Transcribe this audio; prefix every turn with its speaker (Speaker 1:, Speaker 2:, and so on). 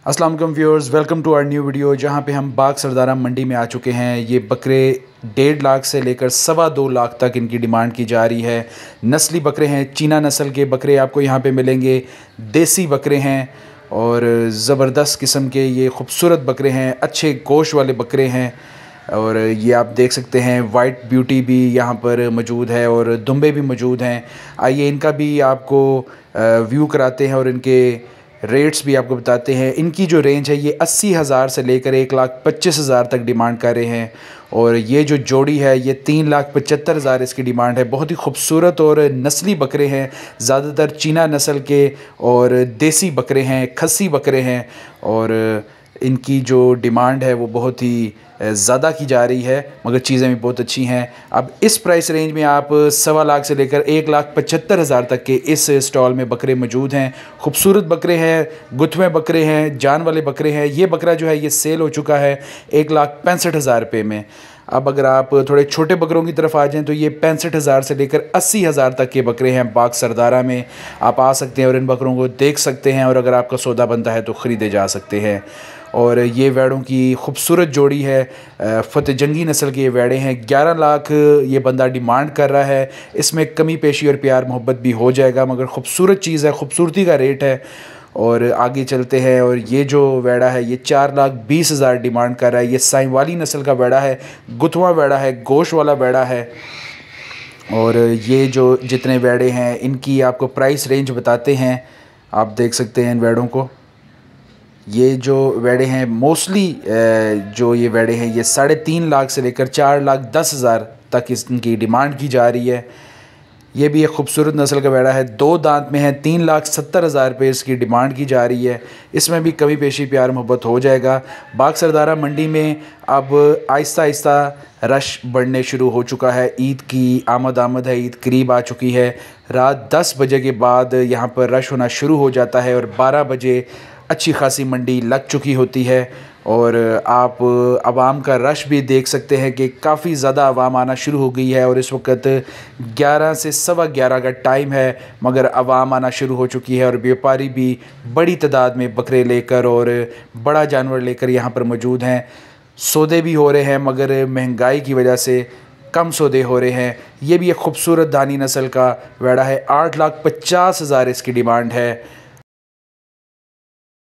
Speaker 1: अस्सलाम वालेकुम viewers, welcome to our new video जहां पे हम बाग सरदारा मंडी में आ चुके हैं। ये बकरे 1.5 लाख से लेकर 2.25 लाख तक इनकी डिमांड की जा रही है। नस्ली बकरे हैं, चीना नस्ल के बकरे आपको यहां पे मिलेंगे। देसी बकरे हैं और ज़बरदस्त किस्म के ये खूबसूरत बकरे हैं, अच्छे गोश्त वाले बकरे हैं। और ये आप देख सकते हैं वाइट ब्यूटी भी यहाँ पर मौजूद है और दुम्बे भी मौजूद हैं। आइए इनका भी आपको व्यू कराते हैं और इनके रेट्स भी आपको बताते हैं। इनकी जो रेंज है ये 80,000 से लेकर 1,25,000 तक डिमांड कर रहे हैं। और ये जो जोड़ी है ये 3,75,000 इसकी डिमांड है। बहुत ही खूबसूरत और नस्ली बकरे हैं, ज़्यादातर चीना नस्ल के और देसी बकरे हैं, खस्सी बकरे हैं। और इनकी जो डिमांड है वो बहुत ही ज़्यादा की जा रही है, मगर चीज़ें भी बहुत अच्छी हैं। अब इस प्राइस रेंज में आप 1.25 लाख से लेकर 1,75,000 तक के इस स्टॉल में बकरे मौजूद हैं। खूबसूरत बकरे हैं, गुथवे बकरे हैं, जान वाले बकरे हैं। ये बकरा जो है ये सेल हो चुका है 1,65,000 रुपये में। अब अगर आप थोड़े छोटे बकरों की तरफ आ जाएं तो ये 65,000 से लेकर 80,000 तक के बकरे हैं। बाग सरदारा में आप आ सकते हैं और इन बकरों को देख सकते हैं, और अगर आपका सौदा बनता है तो ख़रीदे जा सकते हैं। और ये वैड़ों की खूबसूरत जोड़ी है, फ़तेह जंगी नस्ल के ये वैड़े हैं। 11 लाख ये बंदा डिमांड कर रहा है। इसमें कमी पेशी और प्यार मोहब्बत भी हो जाएगा, मगर खूबसूरत चीज़ है, खूबसूरती का रेट है। और आगे चलते हैं, और ये जो वैड़ा है ये 4,20,000 डिमांड कर रहा है। ये साइवाली नस्ल का वैड़ा है, गुथवा वैड़ा है, गोश्त वाला वैड़ा है। और ये जो जितने वैड़े हैं इनकी आपको प्राइस रेंज बताते हैं, आप देख सकते हैं इन वैड़ों को। ये जो वैड़े हैं मोस्टली जो ये वैड़े हैं ये 3.5 लाख से लेकर 4,10,000 तक इनकी डिमांड की जा रही है। ये भी एक खूबसूरत नस्ल का वैड़ा है, 2 दांत में है। 3,70,000 रुपये इसकी डिमांड की जा रही है। इसमें भी कमी पेशी प्यार मोहब्बत हो जाएगा। बाग सरदारा मंडी में अब आहिस्ता आहिस्ता रश बढ़ने शुरू हो चुका है। ईद की आमद है, ईद करीब आ चुकी है। रात 10 बजे के बाद यहाँ पर रश होना शुरू हो जाता है और 12 बजे अच्छी खासी मंडी लग चुकी होती है। और आप आवाम का रश भी देख सकते हैं कि काफ़ी ज़्यादा आवाम आना शुरू हो गई है। और इस वक्त 11 से 11:15 का टाइम है, मगर आवाम आना शुरू हो चुकी है। और व्यापारी भी बड़ी तादाद में बकरे लेकर और बड़ा जानवर लेकर यहाँ पर मौजूद हैं। सौदे भी हो रहे हैं, मगर महंगाई की वजह से कम सौदे हो रहे हैं। ये भी एक खूबसूरत दानी नस्ल का वैड़ा है, 8,50,000 इसकी डिमांड है।